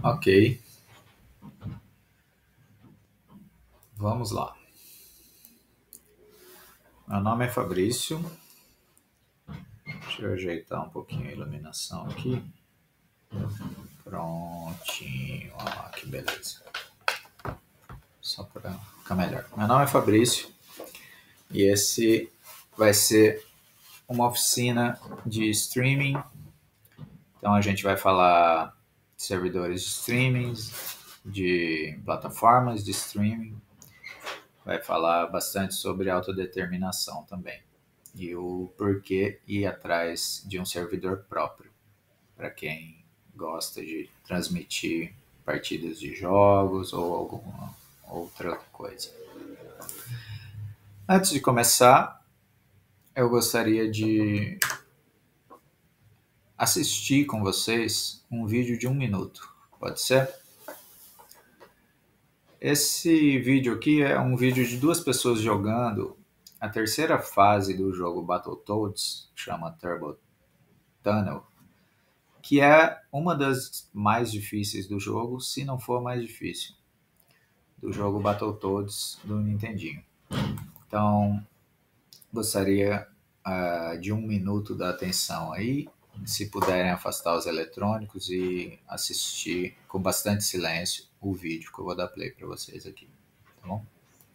Ok, vamos lá. Meu nome é Fabrício. Deixa eu ajeitar um pouquinho a iluminação aqui. Prontinho, ó, que beleza. Só para ficar melhor. Meu nome é Fabrício e esse vai ser uma oficina de streaming. Então a gente vai falar de servidores de streaming, de plataformas de streaming, vai falar bastante sobre autodeterminação também e o porquê ir atrás de um servidor próprio para quem gosta de transmitir partidas de jogos ou alguma outra coisa. Antes de começar, eu gostaria de assistir com vocês um vídeo de 1 minuto. Pode ser? Esse vídeo aqui é um vídeo de 2 pessoas jogando a terceira fase do jogo Battletoads, que chama Turbo Tunnel, que é uma das mais difíceis do jogo, se não for mais difícil, do jogo Battletoads do Nintendinho. Então, gostaria de 1 minuto da atenção aí, se puderem afastar os eletrônicos e assistir com bastante silêncio o vídeo que eu vou dar play para vocês aqui, tá bom?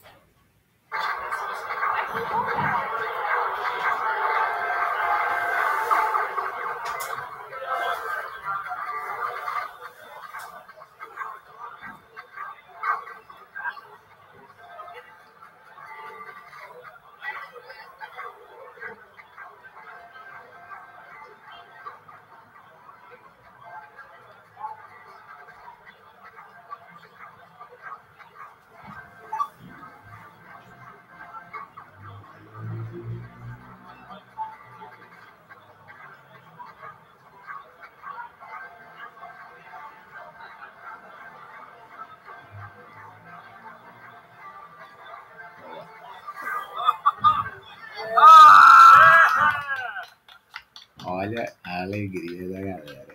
Olha a alegria da galera.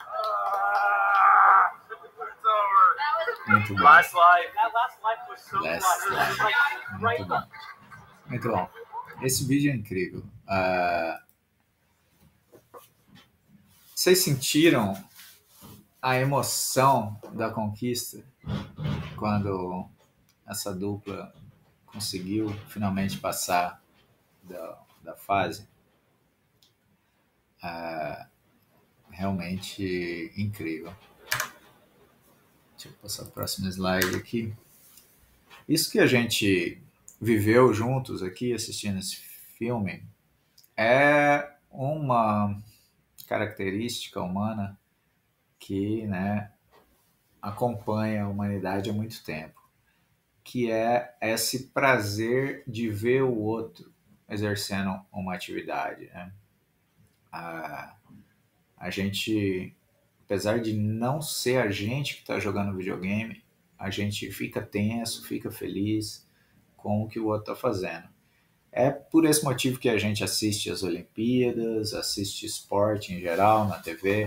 Muito bom. Last live. Muito bom. Muito bom. Esse vídeo é incrível. Vocês sentiram a emoção da conquista quando essa dupla conseguiu finalmente passar da fase? Realmente incrível. Deixa eu passar o próximo slide aqui. Isso que a gente viveu juntos aqui assistindo esse filme é uma característica humana que, né, acompanha a humanidade há muito tempo, que é esse prazer de ver o outro exercendo uma atividade, né? A gente, apesar de não ser a gente que está jogando videogame, a gente fica tenso, fica feliz com o que o outro está fazendo. É por esse motivo que a gente assiste as Olimpíadas, assiste esporte em geral na TV,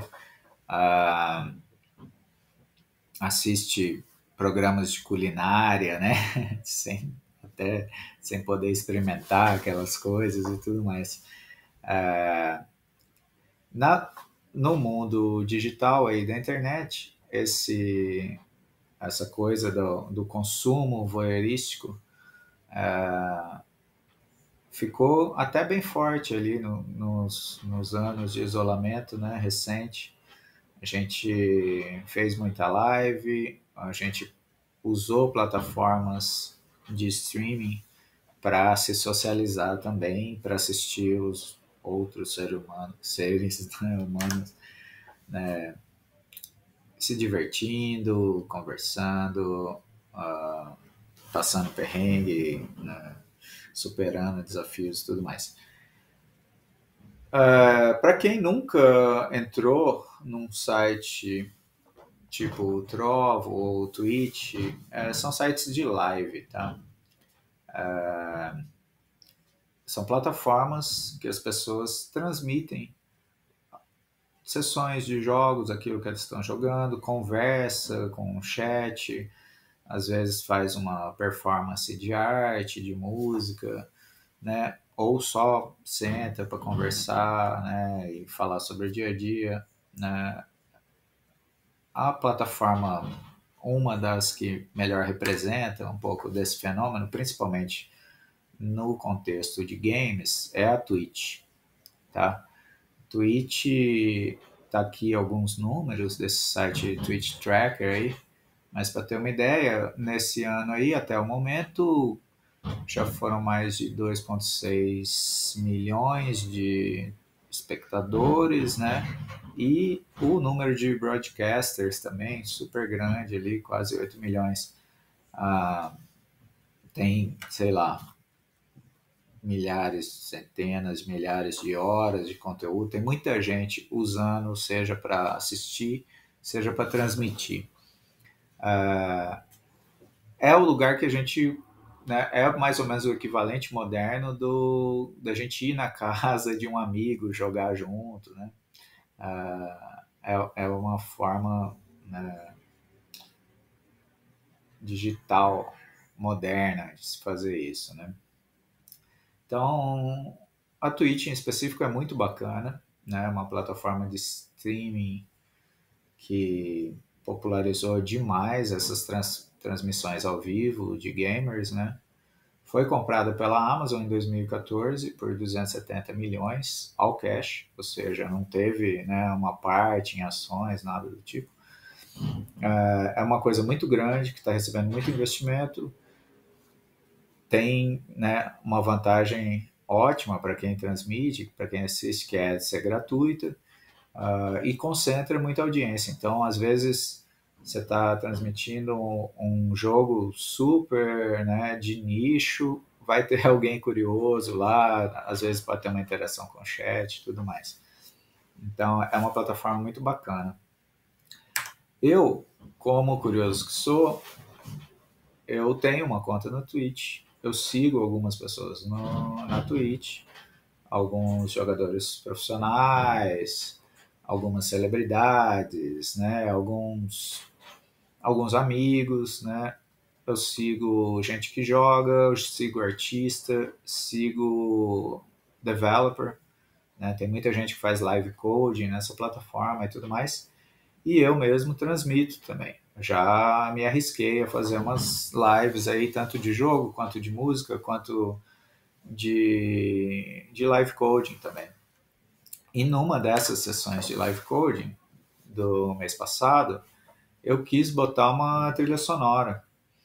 assiste programas de culinária, né? sem poder experimentar aquelas coisas e tudo mais. No mundo digital aí da internet, essa coisa do consumo voyeurístico ficou até bem forte ali nos anos de isolamento, né, recente. A gente fez muita live, a gente usou plataformas de streaming para se socializar também, para assistir os outros seres humanos, né, se divertindo, conversando, passando perrengue, né, superando desafios e tudo mais. Para quem nunca entrou num site tipo o Trovo ou o Twitch, são sites de live, tá? São plataformas que as pessoas transmitem sessões de jogos, aquilo que eles estão jogando, conversa com o chat, às vezes faz uma performance de arte, de música, né? Ou só senta para conversar, né? E falar sobre o dia a dia, né? A plataforma, uma das que melhor representa um pouco desse fenômeno, principalmente no contexto de games, é a Twitch, tá? Twitch, tá aqui alguns números desse site Twitch Tracker aí, mas para ter uma ideia, nesse ano aí, até o momento, já foram mais de 2,6 milhões de espectadores, né? E o número de broadcasters também, super grande ali, quase 8 milhões. Ah, tem, sei lá, milhares, centenas, milhares de horas de conteúdo. Tem muita gente usando, seja para assistir, seja para transmitir. É o lugar que a gente, né, é mais ou menos o equivalente moderno da gente ir na casa de um amigo jogar junto, né? É uma forma, né, digital moderna de se fazer isso, né? Então, a Twitch em específico é muito bacana, né? Uma plataforma de streaming que popularizou demais essas transmissões ao vivo de gamers, né? Foi comprada pela Amazon em 2014 por 270 milhões ao cash, ou seja, não teve, né, uma parte em ações, nada do tipo. É uma coisa muito grande que está recebendo muito investimento, tem, né, uma vantagem ótima para quem transmite, para quem assiste, que é ser gratuita, e concentra muita audiência. Então, às vezes, você está transmitindo um jogo super, né, de nicho, vai ter alguém curioso lá, às vezes pode ter uma interação com o chat e tudo mais. Então, é uma plataforma muito bacana. Eu, como curioso que sou, eu tenho uma conta no Twitch, eu sigo algumas pessoas na Twitch, alguns jogadores profissionais, algumas celebridades, né, alguns amigos, né. Eu sigo gente que joga, eu sigo artista, sigo developer, né. Tem muita gente que faz live coding nessa plataforma e tudo mais. E eu mesmo transmito também. Já me arrisquei a fazer umas lives aí, tanto de jogo, quanto de música, quanto de live coding também. E numa dessas sessões de live coding do mês passado, eu quis botar uma trilha sonora.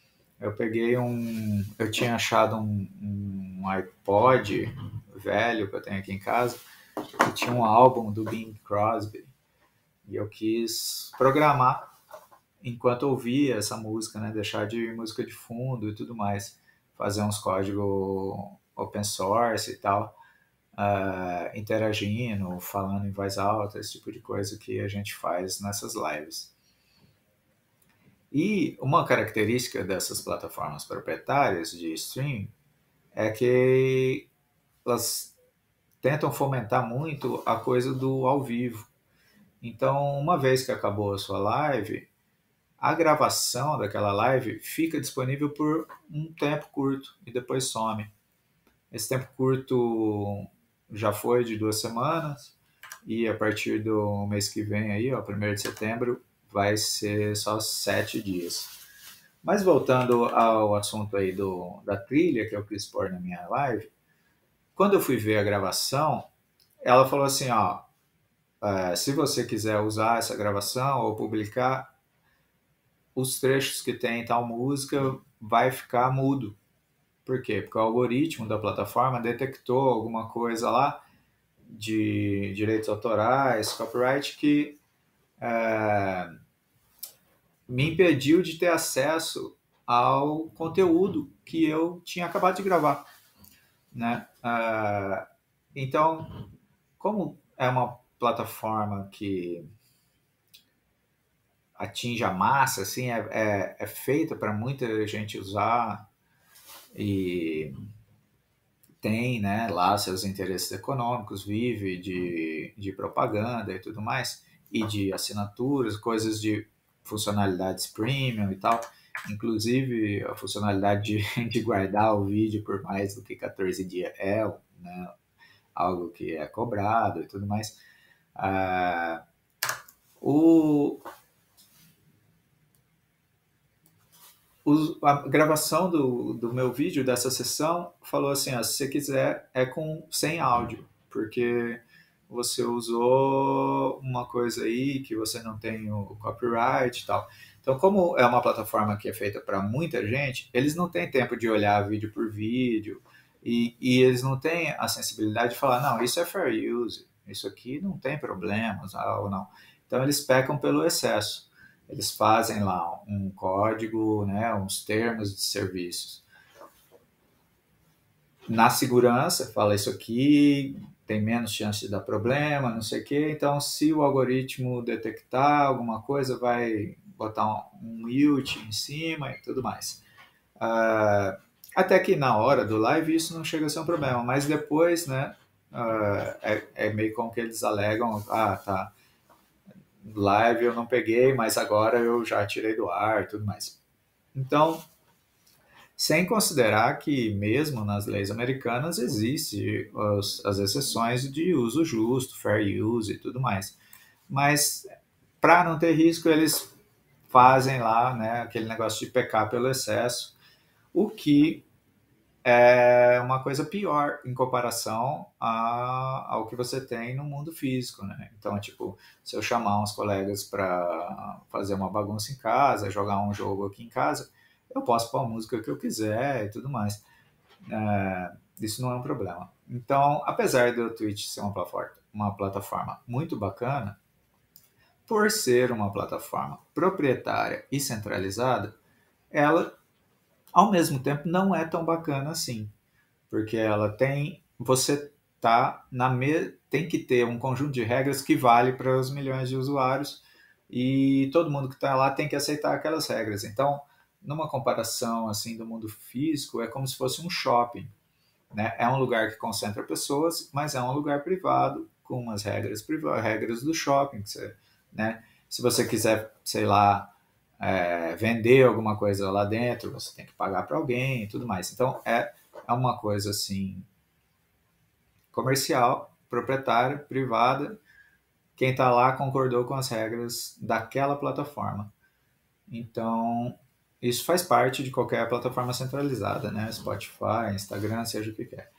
Eu tinha achado um iPod velho que eu tenho aqui em casa, que tinha um álbum do Bing Crosby, e eu quis programar enquanto ouvia essa música, né, deixar de música de fundo e tudo mais, fazer uns códigos open source e tal, interagindo, falando em voz alta, esse tipo de coisa que a gente faz nessas lives. E uma característica dessas plataformas proprietárias de stream é que elas tentam fomentar muito a coisa do ao vivo. Então, uma vez que acabou a sua live, a gravação daquela live fica disponível por um tempo curto e depois some. Esse tempo curto já foi de 2 semanas e a partir do mês que vem, aí, ó, 1º de setembro, vai ser só 7 dias. Mas voltando ao assunto aí da trilha que eu quis pôr na minha live, quando eu fui ver a gravação, ela falou assim, ó, se você quiser usar essa gravação ou publicar, os trechos que tem tal música vai ficar mudo. Por quê? Porque o algoritmo da plataforma detectou alguma coisa lá de direitos autorais, copyright, que me impediu de ter acesso ao conteúdo que eu tinha acabado de gravar, né? Então, como é uma plataforma que atinge a massa, assim, é feita para muita gente usar e tem, né, lá seus interesses econômicos, vive de propaganda e tudo mais, e de assinaturas, coisas de funcionalidades premium e tal, inclusive a funcionalidade de guardar o vídeo por mais do que 14 dias é, né, algo que é cobrado e tudo mais. Ah, o, a gravação do meu vídeo dessa sessão falou assim, se você quiser é sem áudio, porque você usou uma coisa aí que você não tem o copyright e tal. Então, como é uma plataforma que é feita para muita gente, eles não têm tempo de olhar vídeo por vídeo e eles não têm a sensibilidade de falar, não, isso é fair use, isso aqui não tem problemas ou não. Então, eles pecam pelo excesso. Eles fazem lá um código, né, uns termos de serviços. Na segurança, fala isso aqui, tem menos chance de dar problema, não sei o quê. Então, se o algoritmo detectar alguma coisa, vai botar um mute em cima e tudo mais. Até que na hora do live isso não chega a ser um problema, mas depois, né, é meio como que eles alegam, tá, live eu não peguei, mas agora eu já tirei do ar e tudo mais. Então, sem considerar que mesmo nas leis americanas existe as exceções de uso justo, fair use e tudo mais. Mas para não ter risco, eles fazem lá, né, aquele negócio de pecar pelo excesso, o que é uma coisa pior em comparação ao que você tem no mundo físico, né? Então, tipo, se eu chamar uns colegas para fazer uma bagunça em casa, jogar um jogo aqui em casa, eu posso pôr a música que eu quiser e tudo mais. Isso não é um problema. Então, apesar do Twitch ser uma plataforma muito bacana, por ser uma plataforma proprietária e centralizada, ela, ao mesmo tempo, não é tão bacana assim. Porque ela tem, você tem que ter um conjunto de regras que vale para os milhões de usuários e todo mundo que está lá tem que aceitar aquelas regras. Então, numa comparação assim do mundo físico, é como se fosse um shopping, né? É um lugar que concentra pessoas, mas é um lugar privado com umas regras regras do shopping, né? Se você quiser, sei lá, vender alguma coisa lá dentro, você tem que pagar para alguém e tudo mais. Então, é uma coisa assim comercial, proprietária, privada. Quem está lá concordou com as regras daquela plataforma. Então, isso faz parte de qualquer plataforma centralizada, né? Spotify, Instagram, seja o que quer.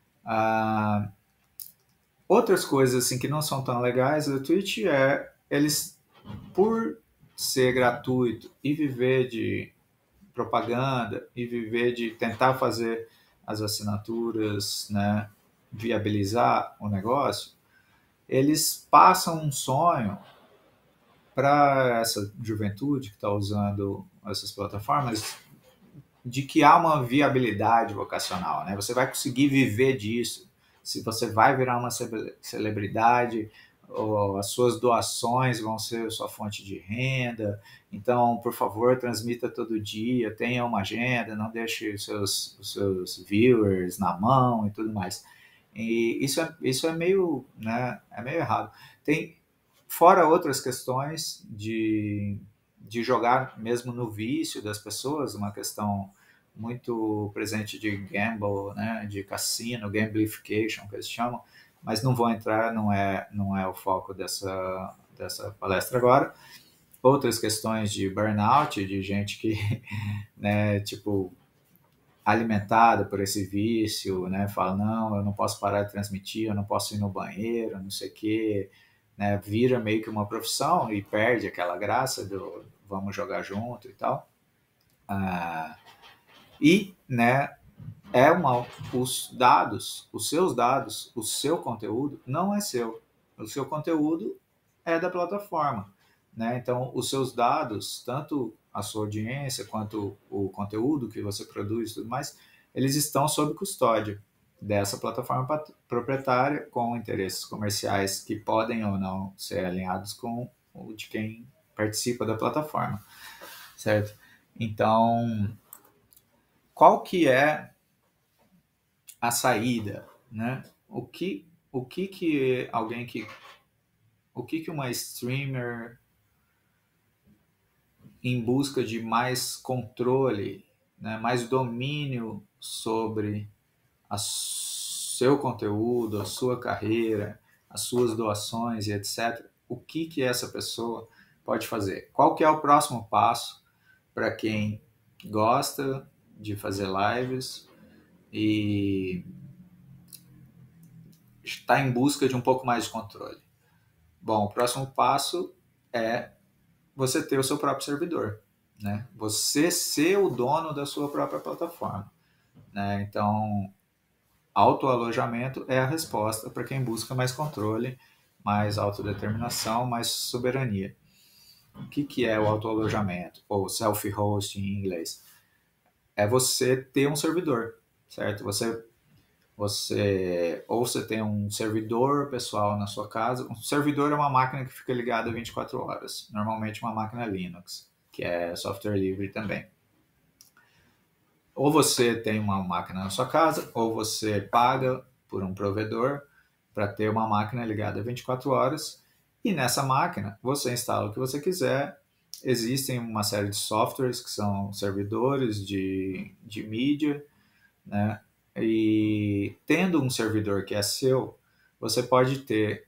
Outras coisas assim que não são tão legais do Twitch eles, por ser gratuito e viver de propaganda e viver de tentar fazer as assinaturas, né, viabilizar o negócio, eles passam um sonho para essa juventude que está usando essas plataformas de que há uma viabilidade vocacional, né? Você vai conseguir viver disso. Se você vai virar uma celebridade, as suas doações vão ser sua fonte de renda. Então, por favor, transmita todo dia, tenha uma agenda, não deixe os seus viewers na mão e tudo mais. E isso é meio, né, é meio errado. Tem, fora outras questões de jogar mesmo no vício das pessoas, uma questão muito presente de gamble, né, de cassino, gamification, que eles chamam, mas não vou entrar, não é o foco dessa palestra agora. Outras questões de burnout, de gente que, né, tipo, alimentada por esse vício, né, fala, não, eu não posso parar de transmitir, eu não posso ir no banheiro, não sei o quê, né, vira meio que uma profissão e perde aquela graça do vamos jogar junto e tal. E, né, os seus dados, o seu conteúdo não é seu. O seu conteúdo é da plataforma, né? Então, os seus dados, tanto a sua audiência quanto o conteúdo que você produz e tudo mais, eles estão sob custódia dessa plataforma proprietária com interesses comerciais que podem ou não ser alinhados com o de quem participa da plataforma, certo? Então, qual que é a saída, né? O que uma streamer em busca de mais controle, né, mais domínio sobre seu conteúdo, a sua carreira, as suas doações e etc. O que essa pessoa pode fazer? Qual que é o próximo passo para quem gosta de fazer lives e está em busca de um pouco mais de controle? Bom, o próximo passo é você ter o seu próprio servidor, né? Você ser o dono da sua própria plataforma, né? Então, autoalojamento é a resposta para quem busca mais controle, mais autodeterminação, mais soberania. O que é o autoalojamento? Ou self-hosting em inglês? É você ter um servidor, certo? Ou você tem um servidor pessoal na sua casa. Um servidor é uma máquina que fica ligada 24 horas. Normalmente uma máquina Linux, que é software livre também. Ou você tem uma máquina na sua casa, ou você paga por um provedor para ter uma máquina ligada 24 horas. E nessa máquina você instala o que você quiser. Existem uma série de softwares que são servidores de mídia, né? E tendo um servidor que é seu, você pode ter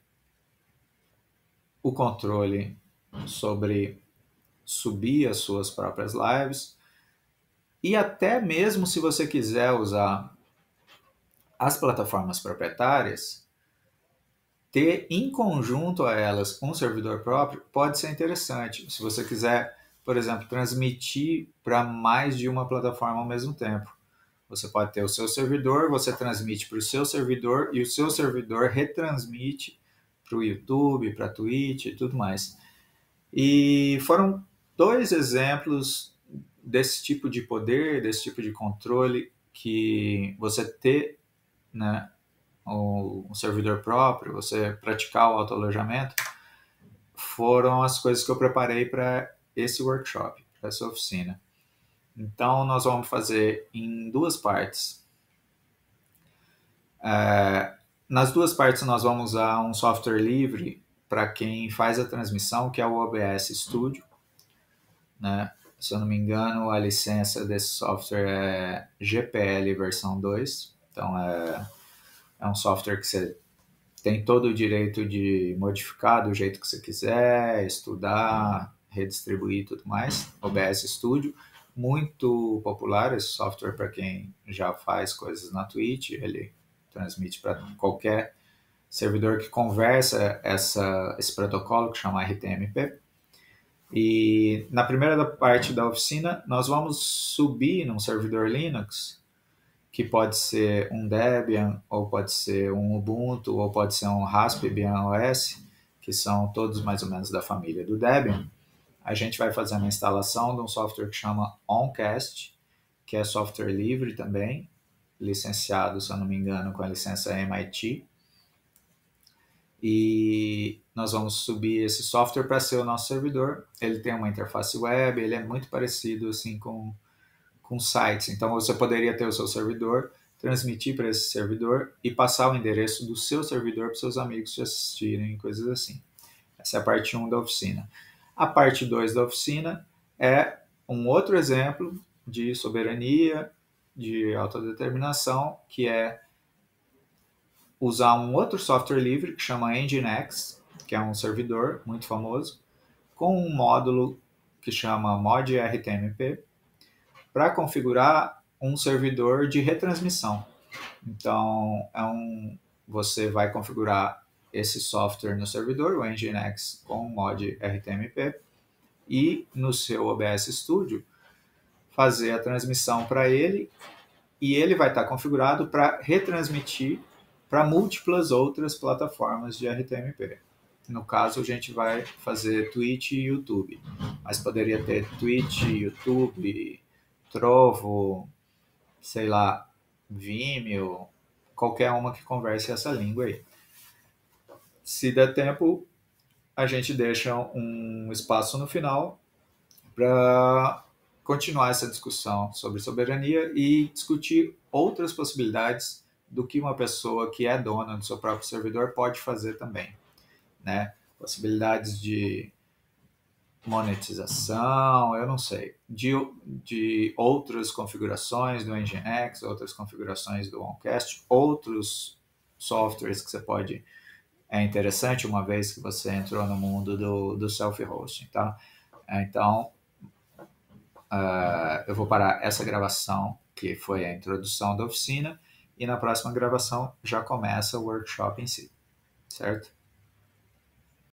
o controle sobre subir as suas próprias lives e até mesmo se você quiser usar as plataformas proprietárias, ter em conjunto a elas um servidor próprio pode ser interessante. Se você quiser, por exemplo, transmitir para mais de uma plataforma ao mesmo tempo. Você pode ter o seu servidor, você transmite para o seu servidor e o seu servidor retransmite para o YouTube, para a Twitch e tudo mais. E foram 2 exemplos desse tipo de poder, desse tipo de controle que você ter, né, um servidor próprio, você praticar o autoalojamento, foram as coisas que eu preparei para esse workshop, para essa oficina. Então, nós vamos fazer em 2 partes. Nas 2 partes, nós vamos usar um software livre para quem faz a transmissão, que é o OBS Studio, né? Se eu não me engano, a licença desse software é GPL versão 2. Então, é um software que você tem todo o direito de modificar do jeito que você quiser, estudar, redistribuir e tudo mais. OBS Studio, muito popular esse software para quem já faz coisas na Twitch. Ele transmite para qualquer servidor que conversa esse protocolo que chama RTMP. E na primeira parte da oficina, nós vamos subir num servidor Linux, que pode ser um Debian, ou pode ser um Ubuntu, ou pode ser um Raspbian OS, que são todos mais ou menos da família do Debian. A gente vai fazer uma instalação de um software que chama Oncast, que é software livre também, licenciado, se eu não me engano, com a licença MIT. E nós vamos subir esse software para ser o nosso servidor. Ele tem uma interface web, ele é muito parecido assim com sites. Então você poderia ter o seu servidor, transmitir para esse servidor e passar o endereço do seu servidor para os seus amigos te assistirem, coisas assim. Essa é a parte 1 da oficina. A parte 2 da oficina é um outro exemplo de soberania, de autodeterminação, que é usar um outro software livre que chama Nginx, que é um servidor muito famoso, com um módulo que chama ModRTMP, para configurar um servidor de retransmissão. Então, você vai configurar esse software no servidor, o Nginx, com o mod RTMP, e no seu OBS Studio fazer a transmissão para ele, e ele vai estar configurado para retransmitir para múltiplas outras plataformas de RTMP. No caso, a gente vai fazer Twitch e YouTube, mas poderia ter Twitch, YouTube, Trovo, sei lá, Vimeo, qualquer uma que converse essa língua aí. Se der tempo, a gente deixa um espaço no final para continuar essa discussão sobre soberania e discutir outras possibilidades do que uma pessoa que é dona do seu próprio servidor pode fazer também, né? Possibilidades de monetização, eu não sei, de outras configurações do Nginx, outras configurações do OnCast, outros softwares que você pode... É interessante uma vez que você entrou no mundo do self-hosting, tá? Então, eu vou parar essa gravação, que foi a introdução da oficina, e na próxima gravação já começa o workshop em si, certo?